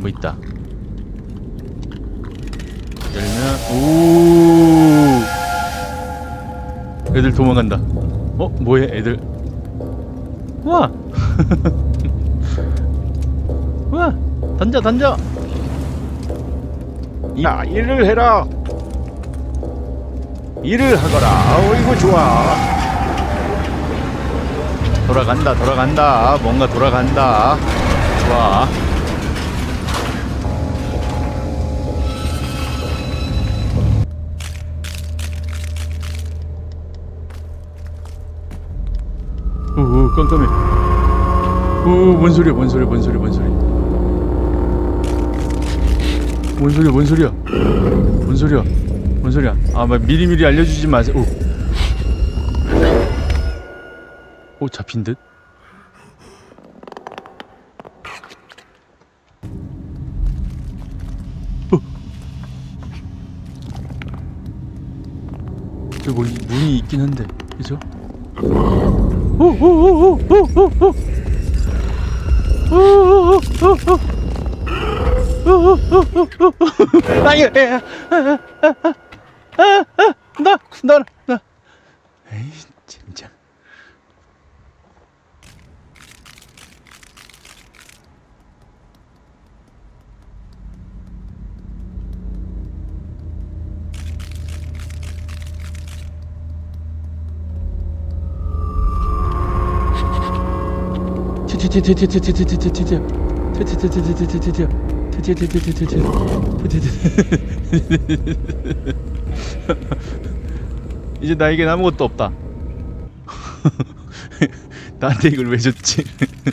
뭐 있다. 열면 오 애들 도망간다. 어? 뭐해 애들. 우와 우와 던져 던져. 야, 일을 해라. 일을 하거라. 어이구 좋아. 돌아간다 돌아간다. 뭔가 돌아간다. 좋아. 오 깜깜해. 오 뭔 소리야 뭔 소리야 뭔 소리야 뭔 소리야 뭔 소리야 뭔 소리야 뭔 소리야 뭔 소리야. 아 막 미리미리 알려주지 마세요. 오 잡힌 듯. 저 뭐 문이 있긴 한데 그죠? 나 에이 진짜. 이제 나에겐 아무것도 없다. 나한테 이걸 왜 줬지?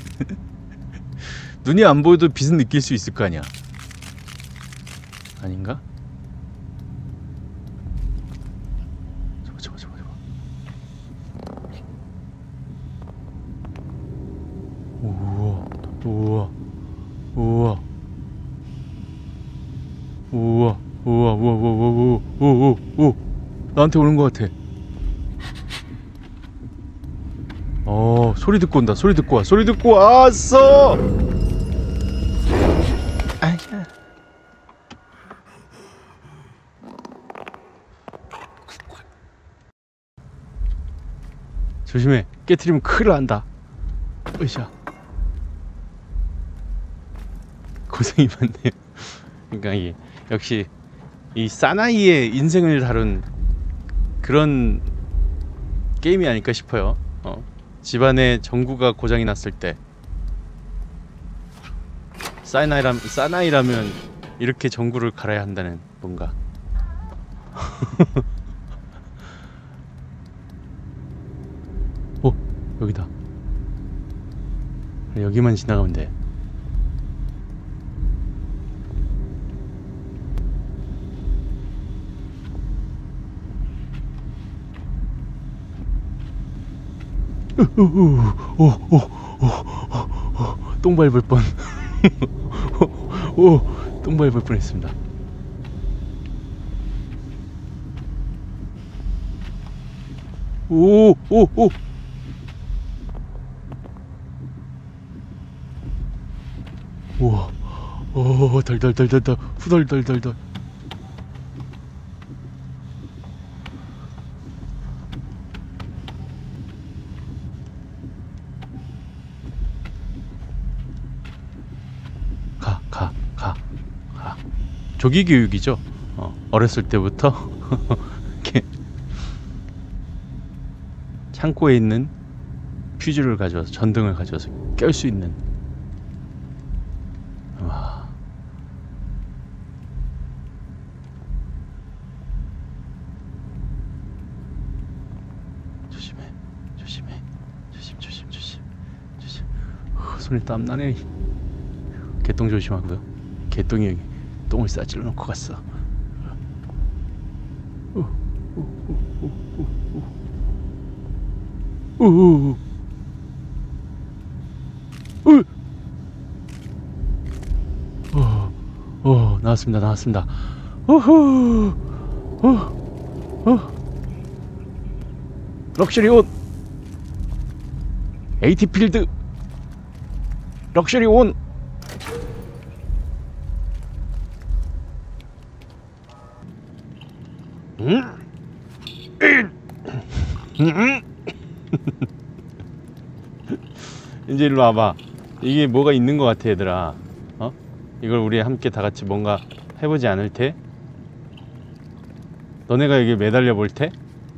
눈이 안 보여도 빛은 느낄 수 있을 거 아니야. 아닌가? 저거. 우와. 나한테 오는 것 같아. 소리 듣고 온다. 소리 듣고 와. 소리 듣고 왔어. 아야. 조심해. 깨트리면 큰일 난다. 으쌰. 고생이 많네요. 그러니까 이게 역시 이 사나이의 인생을 다룬 그런 게임이 아닐까 싶어요. 집안에 전구가 고장이 났을 때 사나이라면 이렇게 전구를 갈아야 한다는 뭔가. 여기다. 여기만 지나가면 돼. 똥 밟을 뻔. 똥 밟을 뻔 했습니다. 우와. 달달달달달. 후달달달달. 가. 조기 교육이죠. 어렸을 때부터 이렇게 창고에 있는 퓨즈를 가져와서 전등을 가져와서 깰 수 있는. 와. 조심. 손에 땀 나네. 개똥 조심하고요. 개똥이 여기 똥을 싸질러 놓고 갔어. 나왔습니다. 럭셔리 옷. AT 필드 럭셔리 온. 이제 일로 와봐. 이게 뭐가 있는 것 같아 얘들아. 어? 이걸 우리 함께 다 같이 뭔가 해보지 않을 테? 너네가 여기 매달려 볼 테?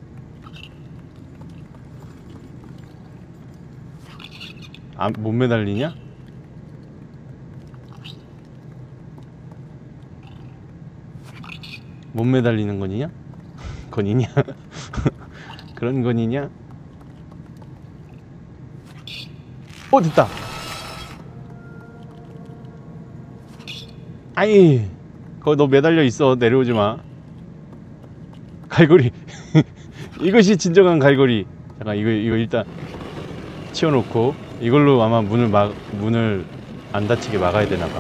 아, 못 매달리냐? 못 매달리는 건이냐? 건이냐? 그런 건이냐? 됐다. 아이, 거기 너 매달려 있어. 내려오지 마. 갈고리. 이것이 진정한 갈고리. 잠깐, 이거 일단 치워놓고 이걸로 아마 문을 안 닫히게 막아야 되나봐.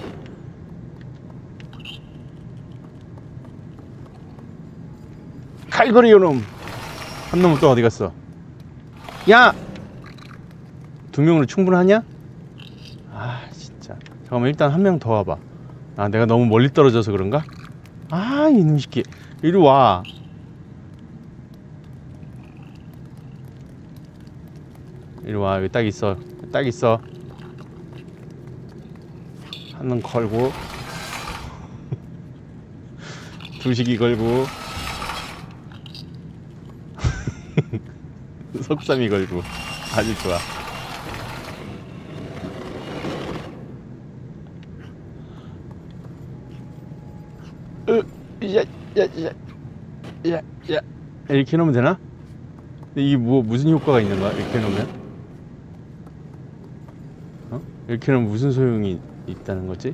갈고리 요놈. 한 놈은 또 어디 갔어? 야! 2명으로 충분하냐? 아 진짜. 잠깐만, 일단 한 명 더 와봐. 아, 내가 너무 멀리 떨어져서 그런가? 아, 이놈 새끼. 이리 와. 이리 와. 여기 딱 있어. 딱 있어. 한 놈 걸고 두식이 걸고 속삼이 걸고. 아주 좋아. 야. 이렇게 해놓으면 되나? 이게 무슨 효과가 있는 거야? 이렇게 해놓으면? 어? 이렇게 해놓으면 무슨 소용이 있다는 거지?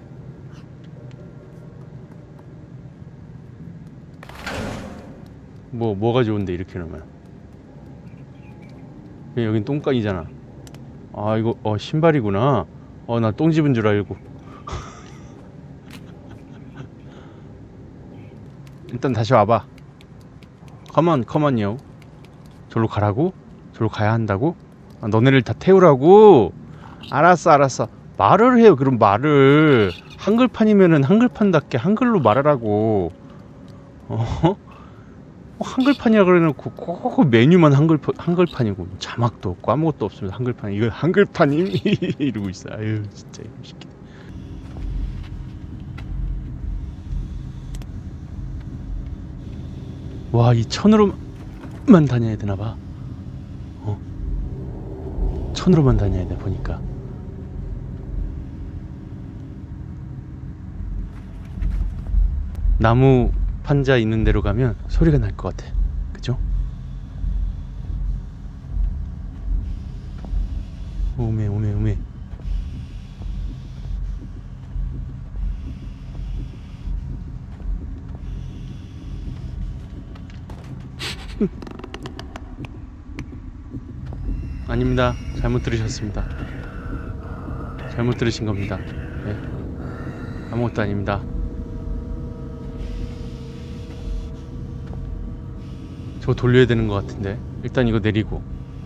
뭐가 좋은데 이렇게 해놓으면? 여긴 똥간이잖아. 아, 이거 신발이구나. 나 똥 집은 줄 알고. 일단 다시 와봐. 컴온요. 절로 가라고? 절로 가야 한다고? 아, 너네를 다 태우라고? 알았어. 말을 해요. 그럼 말을. 한글판이면은 한글판답게 한글로 말하라고. 한글판이라 그래놓고 꼭 메뉴만 한글판이고 자막도 없고 아무것도 없으면 한글판. 이거 한글판임? 이러고 있어. 아유 진짜 이거 시끼. 와, 이 천으로만 다녀야 되나봐. 천으로만 다녀야 돼 보니까. 나무 판자 있는 데로 가면 소리가 날 것 같아. 그죠? 오메. 아닙니다. 잘못 들으셨습니다. 잘못 들으신 겁니다. 네. 아무것도 아닙니다. 저 돌려야 되는 것 같은데. 일단 이거 내리고.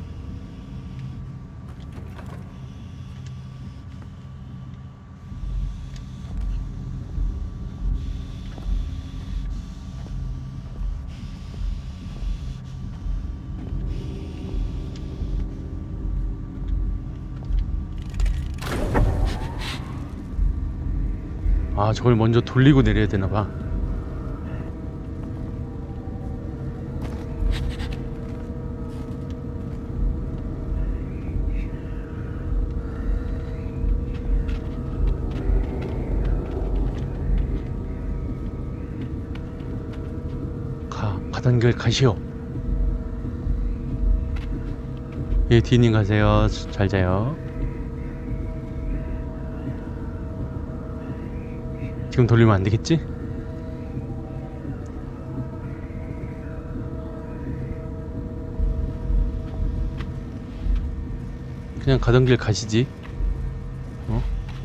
아, 저걸 먼저 돌리고 내려야 되나봐. 가던 길 가시오. 예, 디님 가세요. 잘 자요. 지금 돌리면 안 되겠지? 그냥 가던 길 가시지. 어?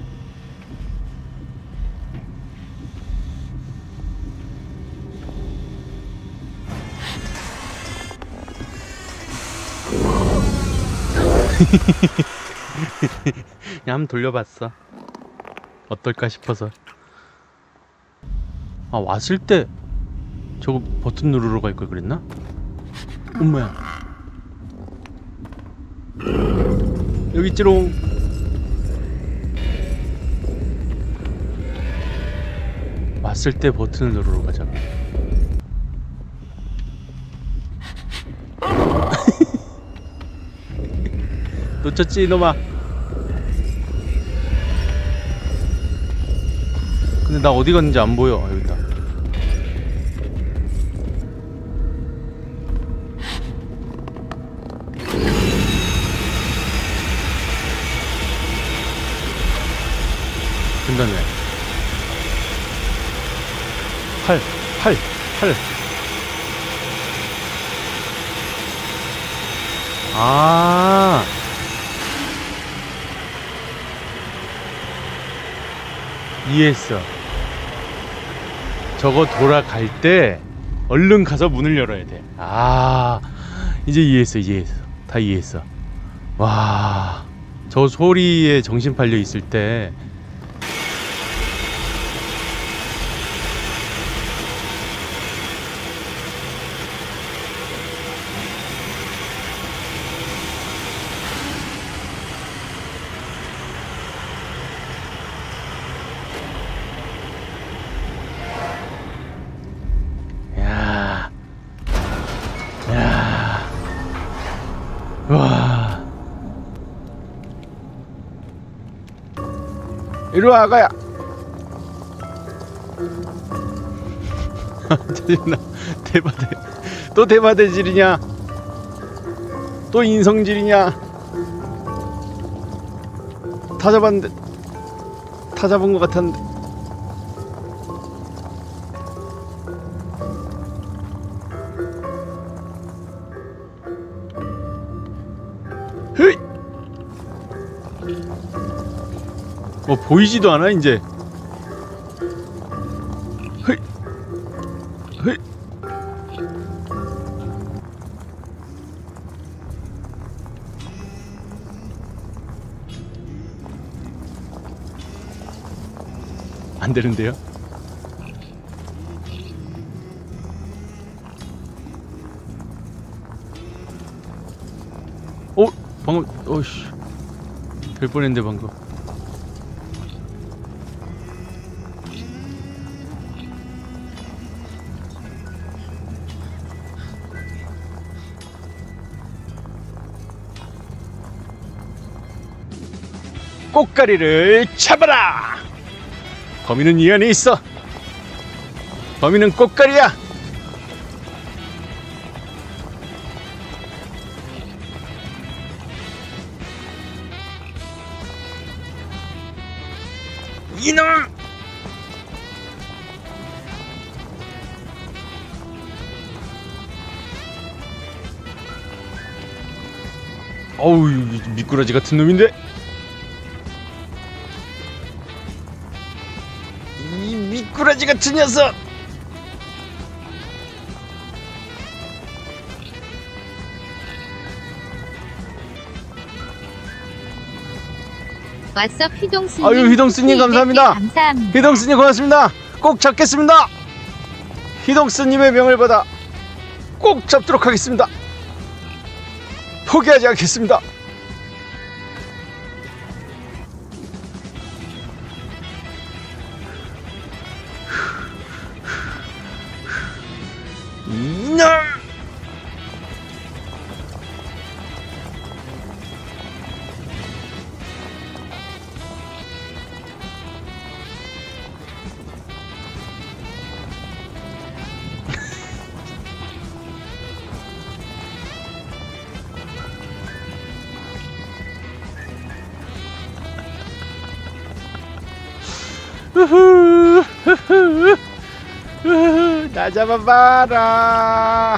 그냥 한번 돌려봤어. 어떨까 싶어서. 아, 왔을 때 저거 버튼 누르러 갈 걸 그랬나? 엄마야. 여기 있지롱. 왔을 때 버튼을 누르러 가자. 놓쳤지 이놈아. 근데 나 어디 갔는지 안 보여. 여기 있다. 된다네. 팔. 아. 이해했어. 저거 돌아갈 때 얼른 가서 문을 열어야 돼. 아, 이제 이해했어. 다 이해했어. 와, 저 소리에 정신 팔려 있을 때 와. 이리 와 아가야. 짜증나. 대바대. 또 대바대질이냐? 또 인성질이냐? 다 잡았는데. 다 잡은 것 같았는데. 헤이! 뭐 보이지도 않아 이제. 헤이! 헤이! 안 되는데요? 방금 어이씨 될 뻔했는데 방금. 꽃가리를 잡아라! 범인은 이 안에 있어. 범인은 꽃가리야. 이놈! 어우, 미꾸라지 같은 놈인데? 이 미꾸라지 같은 녀석! 왔어 휘동스님. 아유, 휘동스님 감사합니다. 감사합니다. 휘동스님 고맙습니다. 꼭 잡겠습니다. 휘동스님의 명을 받아 꼭 잡도록 하겠습니다. 포기하지 않겠습니다. 이놈! 나 잡아봐라.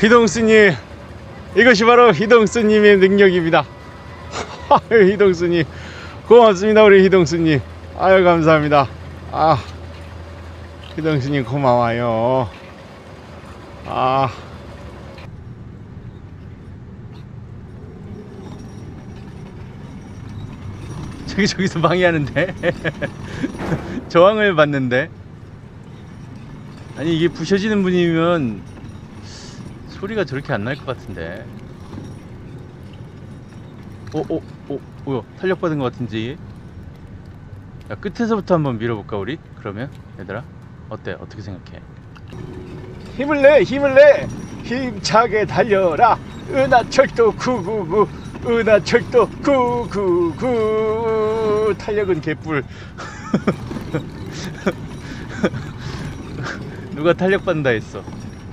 희동스님, 이것이 바로 희동스님의 능력입니다. 희동스님 고맙습니다. 우리 희동스님, 아유 감사합니다. 아, 희동스님 고마워요. 아, 저기서 방해하는데. 저항을 받는데. 아니 이게 부셔지는 분이면 소리가 저렇게 안 날 것 같은데. 뭐야, 탄력받은 것 같은지. 야, 끝에서부터 한번 밀어볼까 우리? 그러면 얘들아 어때? 어떻게 생각해? 힘을 내, 힘을 내. 힘차게 달려라. 은하철도 999. 은하철도 999. 탄력은 개뿔. 누가 탄력받는다 했어?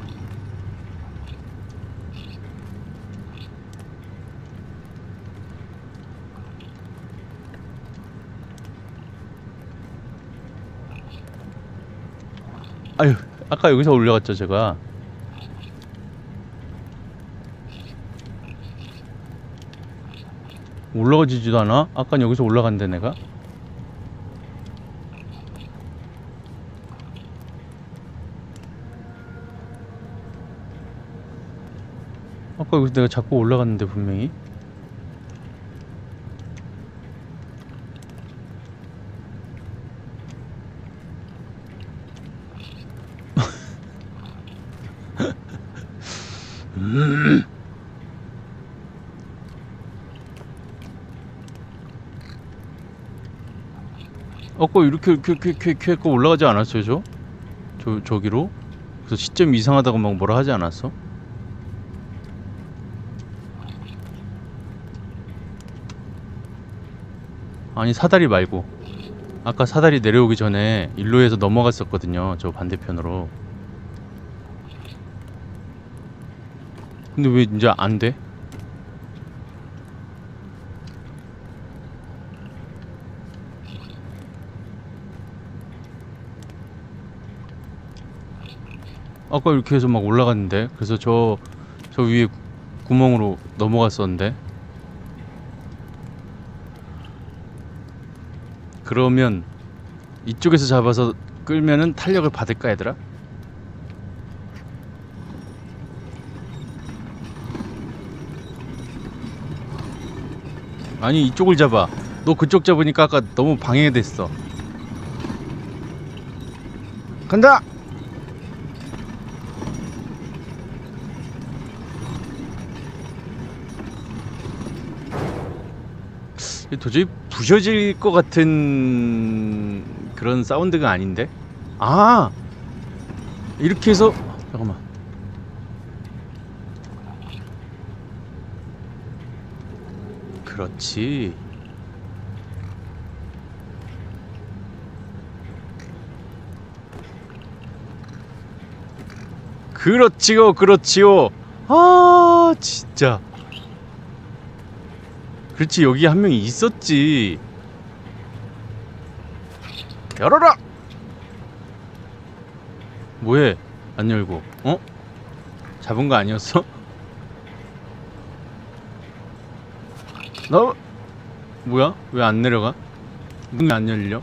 아유, 아까 여기서 올라갔죠 제가. 올라가지지도 않아? 아까 여기서 올라간대 내가. 아까 여기서 내가 자꾸 올라갔는데 분명히. 아까 이렇게 했고 올라가지 않았어요 저기로? 그래서 시점이 이상하다고 막 뭐라 하지 않았어? 아니 사다리 말고 아까 사다리 내려오기 전에 일로에서 넘어갔었거든요 저 반대편으로. 근데 왜 이제 안 돼? 아까 이렇게 해서 막 올라갔는데. 그래서 저 위에 구멍으로 넘어갔었는데. 그러면 이쪽에서 잡아서 끌면은 탄력을 받을까 얘들아? 아니 이쪽을 잡아. 너 그쪽 잡으니까 아까 너무 방해됐어. 간다. 도저히 부셔질 것 같은 그런 사운드가 아닌데? 아! 이렇게 해서 잠깐만. 그렇지. 그렇지요, 그렇지요. 아, 진짜. 그렇지, 여기 한 명이 있었지. 열어라! 뭐해? 안 열고. 어? 잡은 거 아니었어? 너 뭐야? 왜 안 내려가? 문이 안 열려?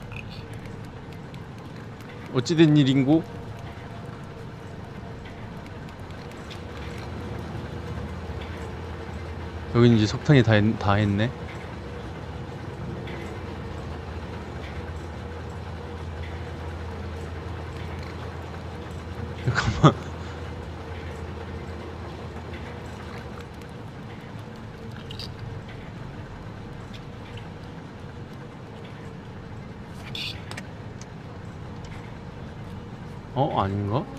어찌된 일인고? 여긴 이제 석탄이 다 했네. 잠깐만. 아닌가?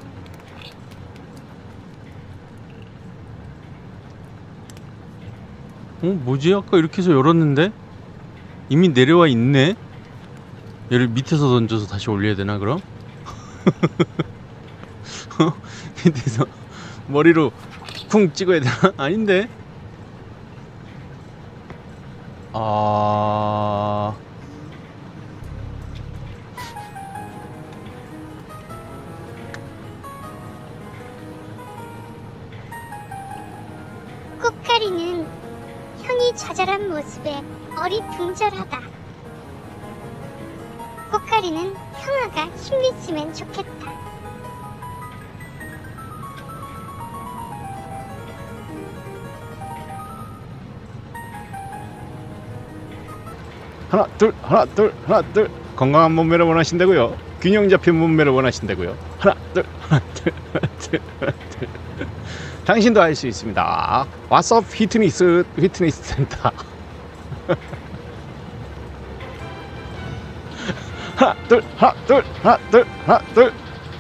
뭐지? 아까 이렇게 해서 열었는데? 이미 내려와 있네? 얘를 밑에서 던져서 다시 올려야 되나 그럼? 밑에서 머리로 쿵 찍어야 되나? 아닌데? 좌절한 모습에 어리둥절하다. 꼬까리는 형아가 힘냈으면 좋겠다. 하나 둘 하나 둘 하나 둘. 건강한 몸매를 원하신다고요? 균형 잡힌 몸매를 원하신다고요? 하나 둘 하나 둘 하나 둘 하나 둘. 당신도 할 수 있습니다. 왓썹 피트니스 센터. 하나 둘 하나 둘 하나 둘 하나 둘.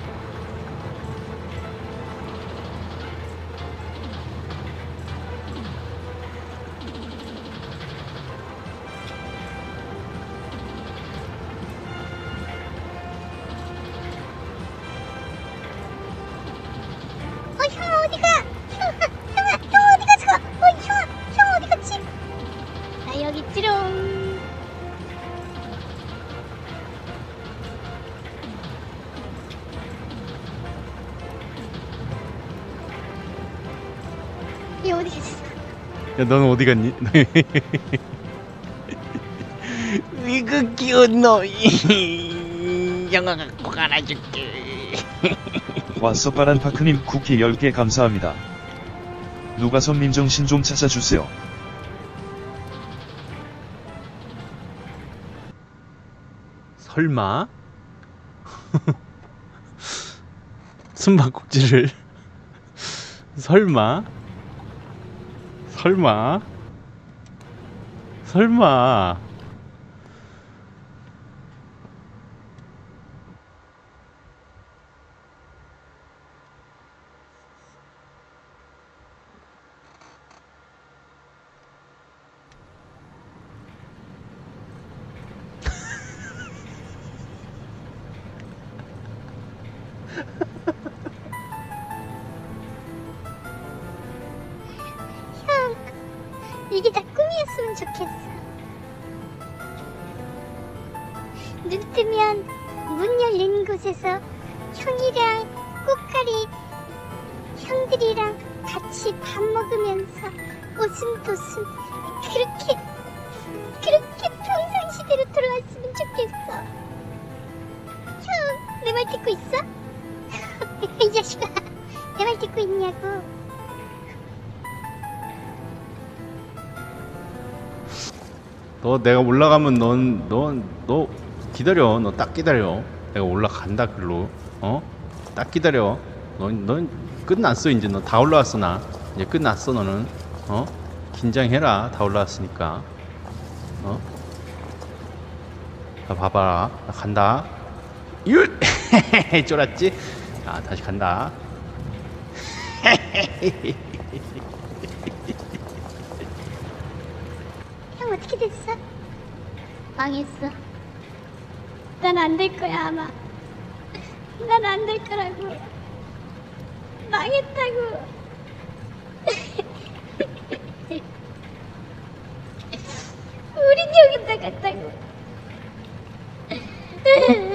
형아 어디가? 형아 어디 갔어? 형아 어디 갔지? 나 여기 있지롱. 얘 어디 갔어? 야, 너는 어디 갔니? 이거 귀여운 놈이 영화 갖고 갈아줄게. 왓썹 바란파크님 쿠키 10개 감사합니다. 누가 손민정 좀 찾아주세요. 설마? 숨바꼭질을 설마? 형, 이게 다 꿈이었으면 좋겠어. 눈 뜨면 문 열린 곳에서 형이랑 꼬까리 형들이랑 같이 밥 먹으면서 오순도순 그렇게 평상시대로 돌아왔으면 좋겠어. 형, 내 말 듣고 있어? 이 자식아, 내 말 듣고 있냐고. 너 내가 올라가면 너 기다려. 너 딱 기다려. 내가 올라간다 글로. 딱 기다려. 넌 끝났어 이제. 너 다 올라왔어. 나 이제 끝났어. 너는 긴장해라. 다 올라왔으니까. 나 봐봐라. 나 간다. 윷! 쫄았지? 자, 다시 간다. 형 어떻게 됐어? 망했어. 난 안 될 거야 아마. 난 안 될 거라고. 망했다고. 우린 여기다 갔다고.